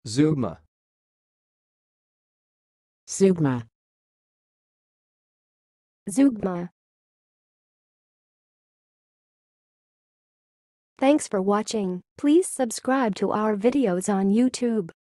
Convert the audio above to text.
zeugma, zeugma, Zeugma. Thanks for watching. Please subscribe to our videos on YouTube.